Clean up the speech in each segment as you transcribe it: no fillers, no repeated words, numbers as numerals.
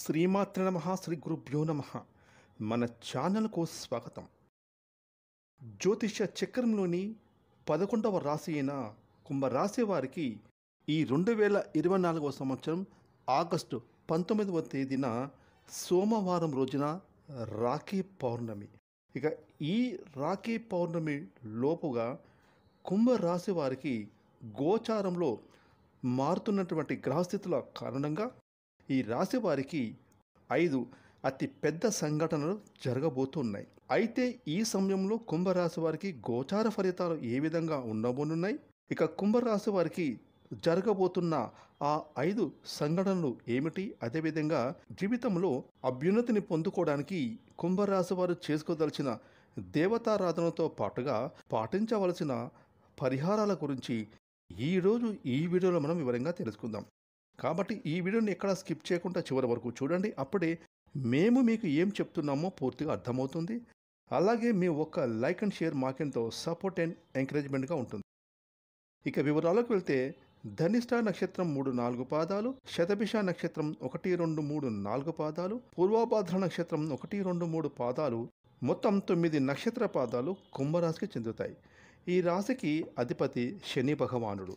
శ్రీమాత్రే నమః శ్రీ గురుభ్యో నమః. మన ఛానల్కు స్వాగతం. జ్యోతిష్య చక్రంలోని 11వ రాశి అయిన కుంభరాశి వారికి ఈ 2024వ సంవత్సరం ఆగస్టు 19వ తేదీన సోమవారం రోజున రాఖీ పౌర్ణమి. ఇక ఈ రాఖీ పౌర్ణమి లోపుగా కుంభరాశి వారికి గోచారంలో మారుతున్నటువంటి గ్రహస్థితుల కారణంగా ఈ రాశి వారికి 5 అతి పెద్ద సంఘటనలు జరగబోతున్నాయి. అయితే ఈ సమయంలో కుంభరాశి వారికి గోచార ఫలితాలు ఏ విధంగా ఉండబోనున్నాయి, ఇక కుంభరాశి వారికి జరగబోతున్న ఆ 5 సంఘటనలు ఏమిటి, అదేవిధంగా జీవితంలో అభ్యున్నతిని పొందుకోవడానికి కుంభరాశి వారు చేసుకోదలిచిన దేవతారాధనతో పాటుగా పాటించవలసిన పరిహారాల గురించి ఈరోజు ఈ వీడియోలో మనం వివరంగా తెలుసుకుందాం. కాబట్టి ఈ వీడియోని ఎక్కడ స్కిప్ చేయకుండా చివరి వరకు చూడండి. అప్పుడే మేము మీకు ఏం చెప్తున్నామో పూర్తిగా అర్థమవుతుంది. అలాగే మీ ఒక్క లైక్ అండ్ షేర్ మాకెంతో సపోర్ట్ అండ్ ఎంకరేజ్మెంట్గా ఉంటుంది. ఇక వివరాలకు వెళ్తే ధనిష్ట నక్షత్రం 3-4 పాదాలు, శతభిష నక్షత్రం 1-2-3-4 పాదాలు, పూర్వభాద్ర నక్షత్రం 1-2-3 పాదాలు, మొత్తం 9 నక్షత్ర పాదాలు కుంభరాశికి చెందుతాయి. ఈ రాశికి అధిపతి శని భగవానుడు.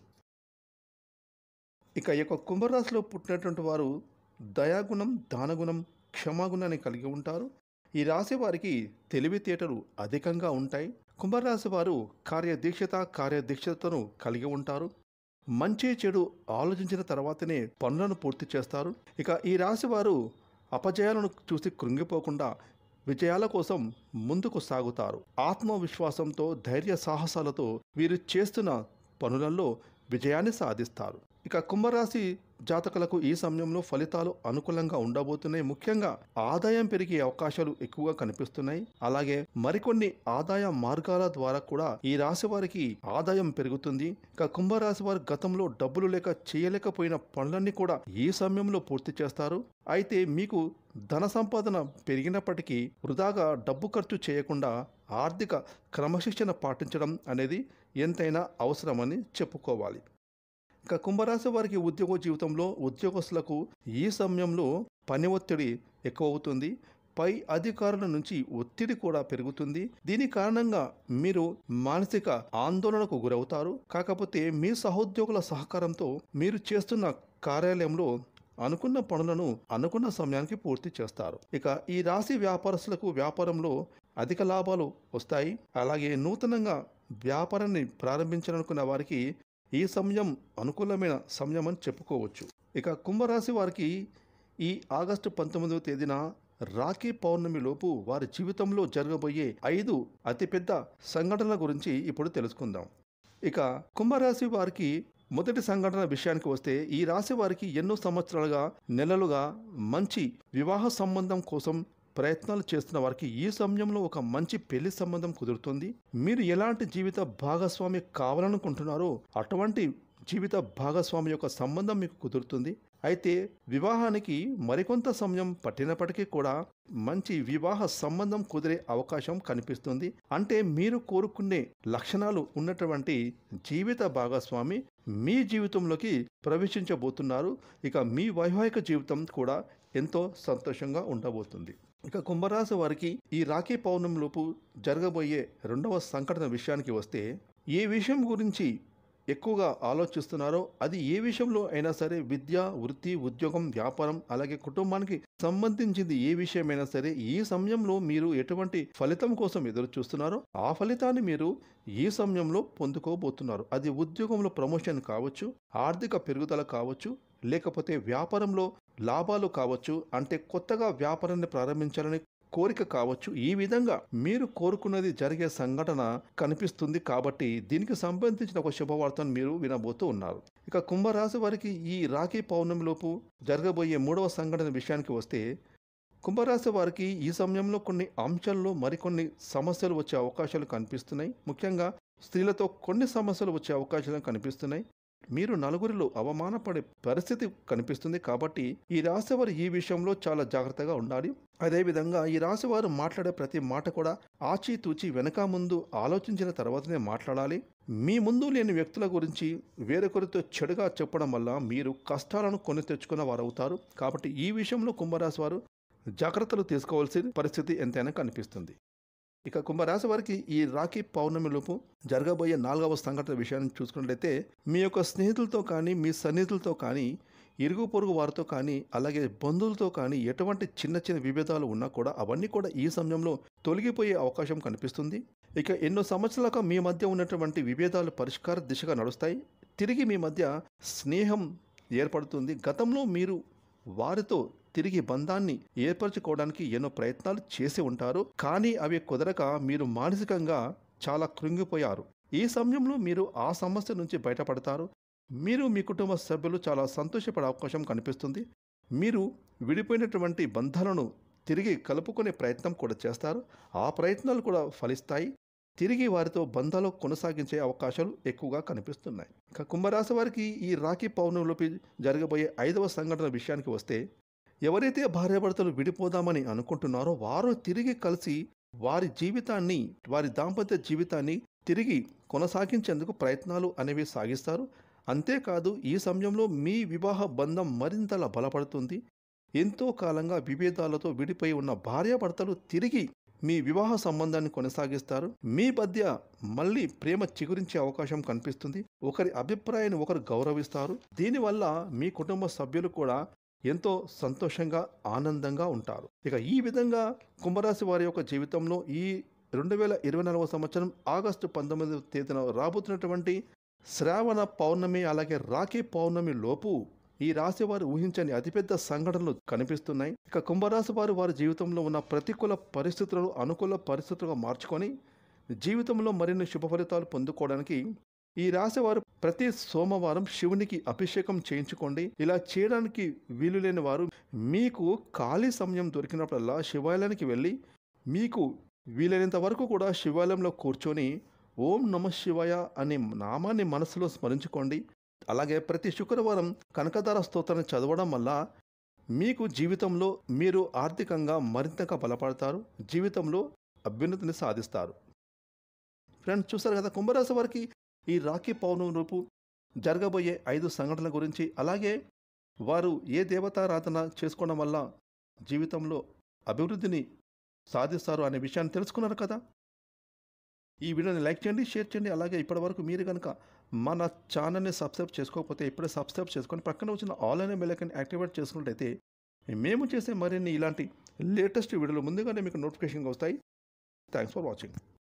ఇక ఈ యొక్క కుంభరాశిలో పుట్టినటువంటి వారు దయాగుణం, దానగుణం, క్షమాగుణాన్ని కలిగి ఉంటారు. ఈ రాశి వారికి తెలివితేటలు అధికంగా ఉంటాయి. కుంభరాశి వారు కార్యదీక్షతను కలిగి ఉంటారు. మంచి చెడు ఆలోచించిన తర్వాతనే పనులను పూర్తి చేస్తారు. ఇక ఈ రాశి వారు అపజయాలను చూసి కృంగిపోకుండా విజయాల కోసం ముందుకు సాగుతారు. ఆత్మవిశ్వాసంతో, ధైర్య సాహసాలతో వీరు చేస్తున్న పనులలో విజయాన్ని సాధిస్తారు. ఇక కుంభరాశి జాతకులకు ఈ సమయంలో ఫలితాలు అనుకూలంగా ఉండబోతున్నాయి. ముఖ్యంగా ఆదాయం పెరిగే అవకాశాలు ఎక్కువగా కనిపిస్తున్నాయి. అలాగే మరికొన్ని ఆదాయ మార్గాల ద్వారా కూడా ఈ రాశి వారికి ఆదాయం పెరుగుతుంది. ఇక కుంభరాశి వారు గతంలో డబ్బులు లేక చేయలేకపోయిన పనులన్నీ కూడా ఈ సమయంలో పూర్తి చేస్తారు. అయితే మీకు ధన సంపాదన పెరిగినప్పటికీ వృధాగా డబ్బు ఖర్చు చేయకుండా ఆర్థిక క్రమశిక్షణ పాటించడం అనేది ఎంతైనా అవసరమని చెప్పుకోవాలి. ఇక కుంభరాశి వారికి ఉద్యోగ జీవితంలో ఉద్యోగస్తులకు ఈ సమయంలో పని ఒత్తిడి ఎక్కువ అవుతుంది. పై అధికారుల నుంచి ఒత్తిడి కూడా పెరుగుతుంది. దీని కారణంగా మీరు మానసిక ఆందోళనకు గురవుతారు. కాకపోతే మీ సహోద్యోగుల సహకారంతో మీరు చేస్తున్న కార్యాలయంలో అనుకున్న పనులను అనుకున్న సమయానికి పూర్తి చేస్తారు. ఇక ఈ రాశి వ్యాపారస్తులకు వ్యాపారంలో అధిక లాభాలు వస్తాయి. అలాగే నూతనంగా వ్యాపారాన్ని ప్రారంభించాలనుకున్న వారికి ఈ సమయం అనుకూలమైన సమయం అని చెప్పుకోవచ్చు. ఇక కుంభరాశి వారికి ఈ ఆగస్టు 19వ తేదీన రాఖీ పౌర్ణమి లోపు వారి జీవితంలో జరగబోయే 5 అతిపెద్ద సంఘటనల గురించి ఇప్పుడు తెలుసుకుందాం. ఇక కుంభరాశి వారికి మొదటి సంఘటన విషయానికి వస్తే, ఈ రాశి వారికి ఎన్నో సంవత్సరాలుగా నెలలుగా మంచి వివాహ సంబంధం కోసం ప్రయత్నాలు చేస్తున్న వారికి ఈ సమయంలో ఒక మంచి పెళ్లి సంబంధం కుదురుతుంది. మీరు ఎలాంటి జీవిత భాగస్వామి కావాలనుకుంటున్నారో అటువంటి జీవిత భాగస్వామి యొక్క సంబంధం మీకు కుదురుతుంది. అయితే వివాహానికి మరికొంత సమయం పట్టినప్పటికీ కూడా మంచి వివాహ సంబంధం కుదిరే అవకాశం కనిపిస్తుంది. అంటే మీరు కోరుకునే లక్షణాలు ఉన్నటువంటి జీవిత భాగస్వామి మీ జీవితంలోకి ప్రవేశించబోతున్నారు. ఇక మీ వైవాహిక జీవితం కూడా ఎంతో సంతోషంగా ఉండబోతుంది. ఇక కుంభరాశి వారికి ఈ రాఖీ పౌర్ణమి లోపు జరగబోయే 2వ సంఘటన విషయానికి వస్తే, ఏ విషయం గురించి ఎక్కువగా ఆలోచిస్తున్నారో అది ఏ విషయంలో అయినా సరే, విద్య, వృత్తి, ఉద్యోగం, వ్యాపారం, అలాగే కుటుంబానికి సంబంధించింది ఏ విషయమైనా సరే, ఈ సమయంలో మీరు ఎటువంటి ఫలితం కోసం ఎదురు చూస్తున్నారో ఆ ఫలితాన్ని మీరు ఈ సమయంలో పొందుకోబోతున్నారు. అది ఉద్యోగంలో ప్రమోషన్ కావచ్చు, ఆర్థిక పెరుగుదల కావచ్చు, లేకపోతే వ్యాపారంలో లాభాలు కావచ్చు, అంటే కొత్తగా వ్యాపారాన్ని ప్రారంభించాలని కోరిక కావచ్చు. ఈ విధంగా మీరు కోరుకున్నది జరిగే సంఘటన కనిపిస్తుంది. కాబట్టి దీనికి సంబంధించిన ఒక శుభవార్తను మీరు వినబోతూ ఉన్నారు. ఇక కుంభరాశి వారికి ఈ రాఖీ పౌర్ణమి లోపు జరగబోయే 3వ సంఘటన విషయానికి వస్తే, కుంభరాశి వారికి ఈ సమయంలో కొన్ని అంశాల్లో మరికొన్ని సమస్యలు వచ్చే అవకాశాలు కనిపిస్తున్నాయి. ముఖ్యంగా స్త్రీలతో కొన్ని సమస్యలు వచ్చే అవకాశాలు కనిపిస్తున్నాయి. మీరు నలుగురిలో అవమానపడే పరిస్థితి కనిపిస్తుంది. కాబట్టి ఈ రాశివారు ఈ విషయంలో చాలా జాగ్రత్తగా ఉండాలి. అదేవిధంగా ఈ రాశివారు మాట్లాడే ప్రతి మాట కూడా ఆచితూచి వెనక ముందు ఆలోచించిన తర్వాతనే మాట్లాడాలి. మీ ముందు లేని వ్యక్తుల గురించి వేరొకరితో చెడుగా చెప్పడం వల్ల మీరు కష్టాలను కొని తెచ్చుకున్న వారు అవుతారు. కాబట్టి ఈ విషయంలో కుంభరాశి వారు జాగ్రత్తలు తీసుకోవాల్సిన పరిస్థితి ఎంతైనా కనిపిస్తుంది. ఇక కుంభరాశి వారికి ఈ రాఖీ పౌర్ణమి లోపు జరగబోయే 4వ సంఘటన విషయాన్ని చూసుకున్నట్లయితే మీ యొక్క స్నేహితులతో కానీ, మీ సన్నిహితులతో కానీ, ఇరుగు పొరుగు వారితో కానీ, అలాగే బంధువులతో కానీ ఎటువంటి చిన్న చిన్న విభేదాలు ఉన్నా కూడా అవన్నీ కూడా ఈ సమయంలో తొలగిపోయే అవకాశం కనిపిస్తుంది. ఇక ఎన్నో సంవత్సరాలుగా మీ మధ్య ఉన్నటువంటి విభేదాలు పరిష్కార దిశగా నడుస్తాయి. తిరిగి మీ మధ్య స్నేహం ఏర్పడుతుంది. గతంలో మీరు వారితో తిరిగి బంధాన్ని ఏర్పరచుకోవడానికి ఎన్నో ప్రయత్నాలు చేసి ఉంటారు. కానీ అవి కుదరక మీరు మానసికంగా చాలా కృంగిపోయారు. ఈ సమయంలో మీరు ఆ సమస్య నుంచి బయటపడతారు. మీరు మీ కుటుంబ సభ్యులు చాలా సంతోషపడే అవకాశం కనిపిస్తుంది. మీరు విడిపోయినటువంటి బంధాలను తిరిగి కలుపుకునే ప్రయత్నం కూడా చేస్తారు. ఆ ప్రయత్నాలు కూడా ఫలిస్తాయి. తిరిగి వారితో బంధాలు కొనసాగించే అవకాశాలు ఎక్కువగా కనిపిస్తున్నాయి. ఇక కుంభరాశి వారికి ఈ రాఖీ పౌర్ణమిలోపి జరగబోయే 5వ సంఘటన విషయానికి వస్తే ఎవరైతే భార్యాభర్తలు విడిపోదామని అనుకుంటున్నారో వారు తిరిగి కలిసి వారి దాంపత్య జీవితాన్ని తిరిగి కొనసాగించేందుకు ప్రయత్నాలు అనేవి సాగిస్తారు. అంతేకాదు ఈ సమయంలో మీ వివాహ బంధం మరింతలా బలపడుతుంది. ఎంతో కాలంగా విభేదాలతో విడిపోయి ఉన్న భార్యాభర్తలు తిరిగి మీ వివాహ సంబంధాన్ని కొనసాగిస్తారు. మీ మధ్య మళ్ళీ ప్రేమ చిగురించే అవకాశం కనిపిస్తుంది. ఒకరి అభిప్రాయాన్ని ఒకరు గౌరవిస్తారు. దీనివల్ల మీ కుటుంబ సభ్యులు కూడా ఎంతో సంతోషంగా, ఆనందంగా ఉంటారు. ఇక ఈ విధంగా కుంభరాశి వారి యొక్క జీవితంలో ఈ 2024వ సంవత్సరం ఆగస్టు 19వ తేదీన రాబోతున్నటువంటి శ్రావణ పౌర్ణమి అలాగే రాఖీ పౌర్ణమి లోపు ఈ రాశి వారు ఊహించని అతిపెద్ద సంఘటనలు కనిపిస్తున్నాయి. ఇక కుంభరాశి వారు వారి జీవితంలో ఉన్న ప్రతికూల పరిస్థితులను అనుకూల పరిస్థితులుగా మార్చుకొని జీవితంలో మరిన్ని శుభ ఫలితాలు పొందుకోవడానికి ఈ రాశివారు ప్రతి సోమవారం శివునికి అభిషేకం చేయించుకోండి. ఇలా చేయడానికి వీలు లేని వారు మీకు ఖాళీ సమయం దొరికినప్పుడల్లా శివాలయానికి వెళ్ళి మీకు వీలైనంత వరకు కూడా శివాలయంలో కూర్చొని ఓం నమః శివాయ అనే నామాన్ని మనసులో స్మరించుకోండి. అలాగే ప్రతి శుక్రవారం కనకదార స్తోత్రాన్ని చదవడం వల్ల మీకు జీవితంలో మీరు ఆర్థికంగా మరింతగా బలపడతారు. జీవితంలో అభ్యున్నతిని సాధిస్తారు. ఫ్రెండ్స్, చూసారు కదా కుంభరాశి వారికి ఈ రాఖీ పౌర్ణమి రూపు జరగబోయే 5 సంఘటనల గురించి, అలాగే వారు ఏ దేవతారాధన చేసుకోవడం వల్ల జీవితంలో అభివృద్ధిని సాధిస్తారు అనే విషయాన్ని తెలుసుకున్నారు కదా. ఈ వీడియోని లైక్ చేయండి, షేర్ చేయండి. అలాగే ఇప్పటివరకు మీరు కనుక మన ఛానల్ని సబ్స్క్రైబ్ చేసుకోకపోతే ఇప్పుడే సబ్స్క్రైబ్ చేసుకొని పక్కన వచ్చిన ఆల్ అనే బెల్ ఐకాన్ యాక్టివేట్ చేసుకున్నట్టయితే మేము చేసే మరిన్ని ఇలాంటి లేటెస్ట్ వీడియోలు ముందుగానే మీకు నోటిఫికేషన్గా వస్తాయి. Thanks for watching.